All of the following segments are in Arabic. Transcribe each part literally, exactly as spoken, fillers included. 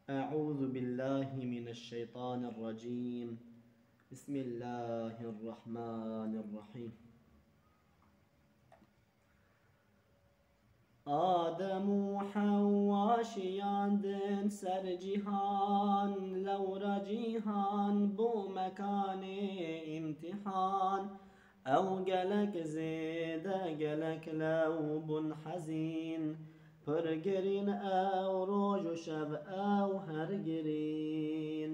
أعوذ بالله من الشيطان الرجيم. بسم الله الرحمن الرحيم. آدم و حوا شیاندن سر جیهان، لورا جیهان بو مکان امتحان. او گلک زیده گلک لو بن حزین، پرگرین او روج و شب او هرگرین.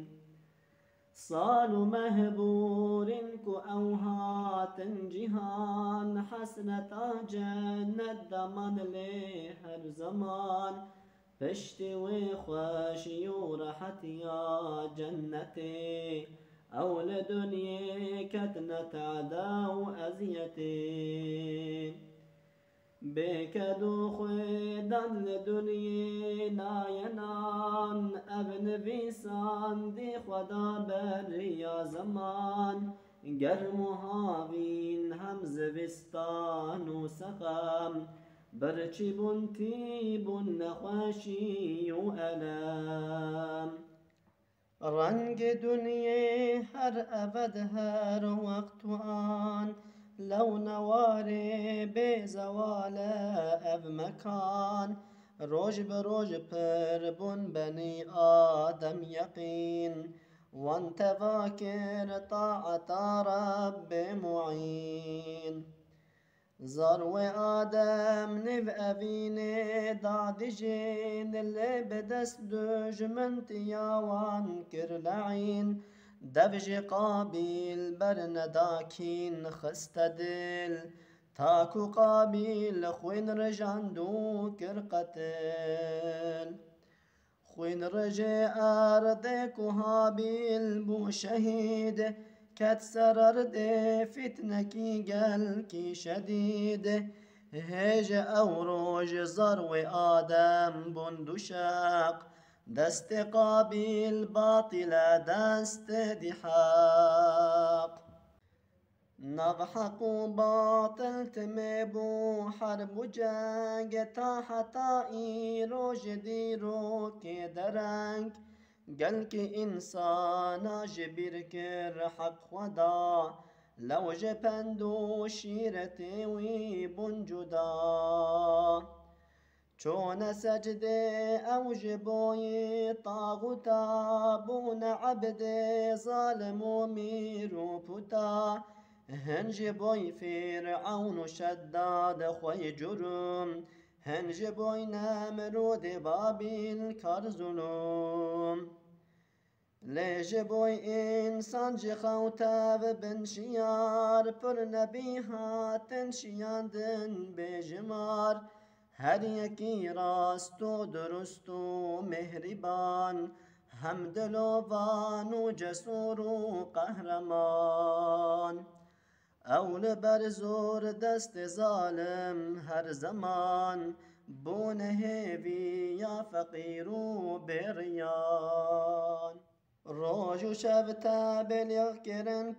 صال مهبور كو أوهات جهان، حسنة جنة دمان له هر زمان. پشتی و خوشی و راحت یا جنتی، اول دنیا کتنت عدا و ازیتی. بكدو خدان لدنيا ناينان، ابن فيسان دي خدا بر يا زمان. گرم و هاوین هم زوستان و سقم، برچی بون تی بون نخوشی و الم. رنگ دنیا هر ابد هر وقت و آن، لو نواره به زوال اب مکان. روج بروج پر بن بني آدم يقين، وانت فاكر طاعة رب معين. ذروة آدم نف أبيني دادجين، اللي بدست دجمنت ياوان كرلعين. دبج قابيل برنداكين خستدل، تاكو قابيل خوين رجاندو كرقتل. خوين رجع أرضك وهابيل بو شهيد، كت سررد فتنكي قلكي شديد. هيج أوروج زرو آدم بندشاق، دست قابيل باطل دست دحاق. نضحك باطل تمبو حرب جنگ، تا حتى روج ديرو كدرنگ. قلك إنسان جبر كر حق خدا، لو جپندو شيرتي ويبن جدا. چون سجده او جبوي طاغوتا، بون عبد ظالم وميرو پتا. هنج بوي فرعون شداد خوي جرم، هنج بوي نمرود بابل كار ظلم. ليج بوي إنسان جي خوتا بن شيار، پر نبيها تنشياندن بجمار. هر یکی راست و درست و مهربان، همدلوان و جسور و قهرمان. اول بر زور دست ظالم هر زمان، بونه هیوی یا فقیر و بریان. روج و شب تبلیغ کرن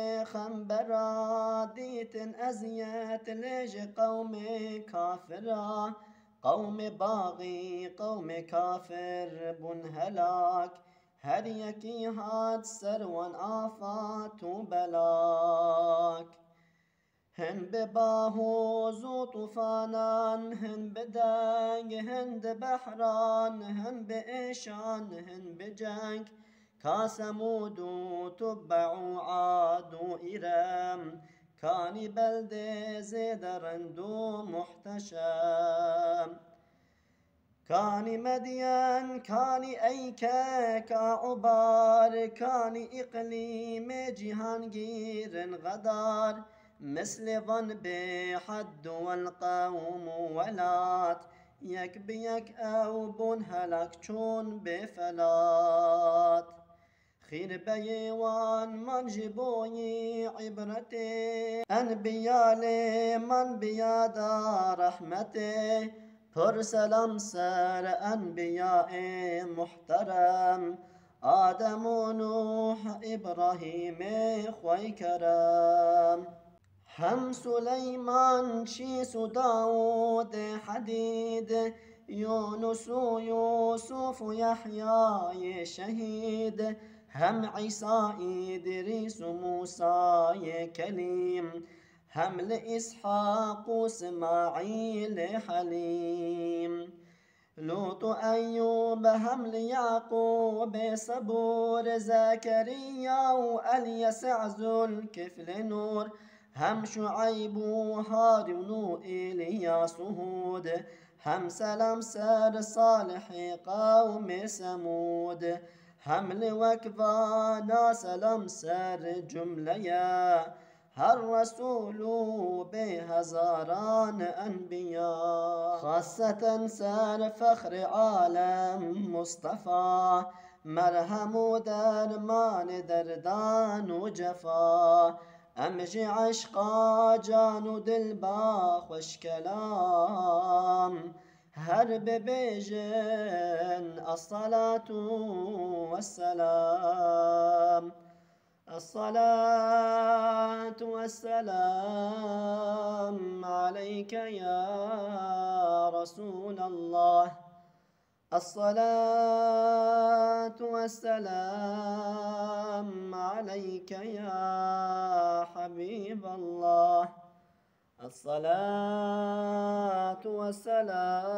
پیغمبرا، دیتن اذیت لج قوم کافرا. قوم باغی قوم کافر بن هلاک، هر یکی هات سروان آفات و بلاک. هن بباهوز و طوفانان، هن بدنگ هن بحران، هن بإيشان هن بجنگ. كاسمود تبع عاد إرام، كان بلد زيد رندو محتشام. كان مدين كان أيكا كعبار، كان إقليم جهانجير غدار. مثل ظن بحد والقوم ولات، يك بيك أو بن هلاك چون بفلات. خير بيوان من جبوي عبرتي، أنبياء من بيادا رحمتي. پر سلام سر أنبياء محترم، آدم و نوح إبراهيم خوي كرم. هم سليمان شيس داود حديد، يونس يوسف يحيى شهيد هم عيسى إدريس موسى كليم هم لإسحاق وإسماعيل حليم لوط أيوب هم ليعقوب صبور زكريا واليسع ذو الكفل نور هم شعيب وهارون إلياس هود هم سلام سر صالح قوم ثمود هم لوكفانا سلام سر جمليا هالرسول بهزاران أنبياء خاصة سار فخر عالم مصطفى مرهم درمان دردان وجفا أمجي عشقا جان دلبا خوش كلام هرب بيجن الصلاة والسلام الصلاة والسلام عليك يا رسول الله الصلاة والسلام عليك يا حبيب الله الصلاة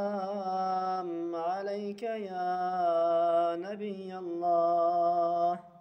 والسلام عليك يا نبي الله